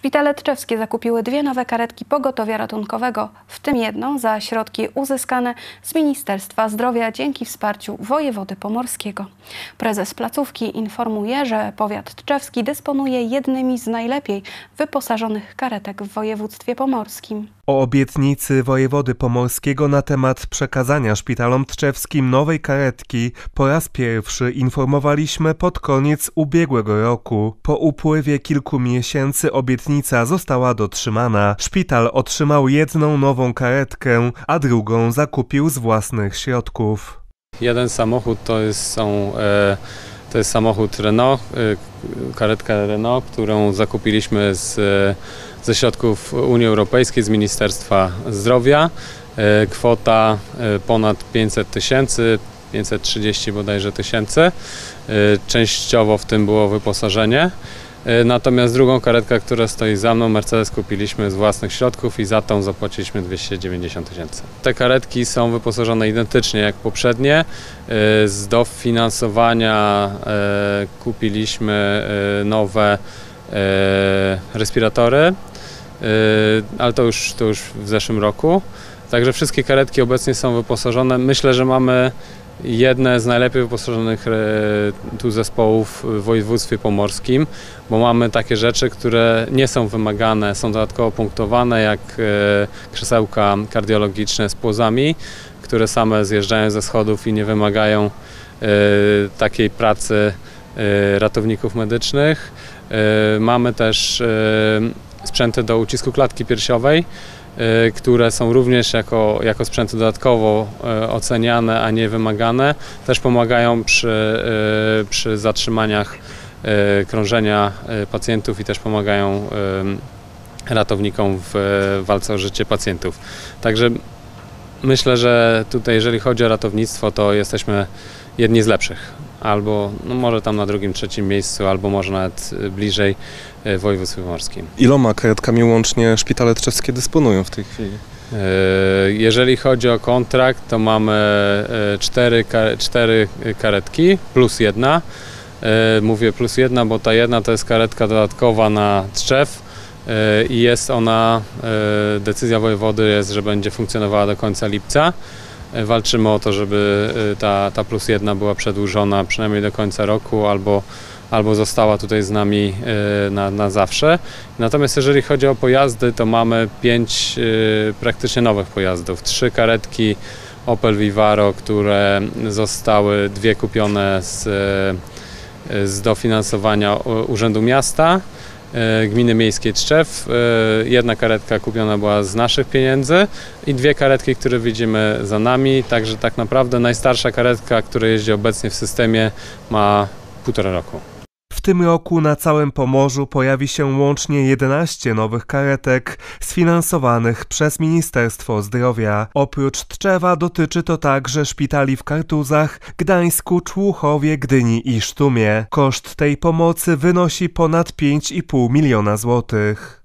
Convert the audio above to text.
Szpitale tczewskie zakupiły 2 nowe karetki pogotowia ratunkowego, w tym jedną za środki uzyskane z Ministerstwa Zdrowia dzięki wsparciu wojewody pomorskiego. Prezes placówki informuje, że powiat tczewski dysponuje jednymi z najlepiej wyposażonych karetek w województwie pomorskim. O obietnicy wojewody pomorskiego na temat przekazania szpitalom tczewskim nowej karetki po raz pierwszy informowaliśmy pod koniec ubiegłego roku. Po upływie kilku miesięcy obietnica została dotrzymana. Szpital otrzymał jedną nową karetkę, a drugą zakupił z własnych środków. Jeden samochód to jest samochód Renault, karetka Renault, którą zakupiliśmy ze środków Unii Europejskiej, z Ministerstwa Zdrowia. Kwota ponad 500 tysięcy, 530 bodajże tysięcy. Częściowo w tym było wyposażenie. Natomiast drugą karetkę, która stoi za mną, Mercedes, kupiliśmy z własnych środków i za tą zapłaciliśmy 290 tysięcy. Te karetki są wyposażone identycznie jak poprzednie. Z dofinansowania kupiliśmy nowe respiratory, ale to już w zeszłym roku. Także wszystkie karetki obecnie są wyposażone. Myślę, że mamy jedne z najlepiej wyposażonych tu zespołów w województwie pomorskim, bo mamy takie rzeczy, które nie są wymagane, są dodatkowo punktowane, jak krzesełka kardiologiczne z płozami, które same zjeżdżają ze schodów i nie wymagają takiej pracy ratowników medycznych. Mamy też sprzęty do ucisku klatki piersiowej, które są również jako sprzęty dodatkowo oceniane, a nie wymagane. Też pomagają przy zatrzymaniach krążenia pacjentów i też pomagają ratownikom w walce o życie pacjentów. Także myślę, że tutaj, jeżeli chodzi o ratownictwo, to jesteśmy jedni z lepszych. Albo może tam na drugim, trzecim miejscu, albo może nawet bliżej w województwie pomorskim. Iloma karetkami łącznie szpitale tczewskie dysponują w tej chwili? Jeżeli chodzi o kontrakt, to mamy 4 karetki plus jedna. Mówię plus jedna, bo ta jedna to jest karetka dodatkowa na Tczew i jest ona, decyzja wojewody jest, że będzie funkcjonowała do końca lipca. Walczymy o to, żeby ta plus jedna była przedłużona przynajmniej do końca roku albo została tutaj z nami na zawsze. Natomiast jeżeli chodzi o pojazdy, to mamy 5 praktycznie nowych pojazdów. 3 karetki Opel Vivaro, które zostały 2 kupione z dofinansowania Urzędu Miasta, Gminy Miejskiej Tczew. Jedna karetka kupiona była z naszych pieniędzy i 2 karetki, które widzimy za nami. Także tak naprawdę najstarsza karetka, która jeździ obecnie w systemie, ma 1,5 roku. W tym roku na całym Pomorzu pojawi się łącznie 11 nowych karetek sfinansowanych przez Ministerstwo Zdrowia. Oprócz Tczewa dotyczy to także szpitali w Kartuzach, Gdańsku, Człuchowie, Gdyni i Sztumie. Koszt tej pomocy wynosi ponad 5,5 miliona złotych.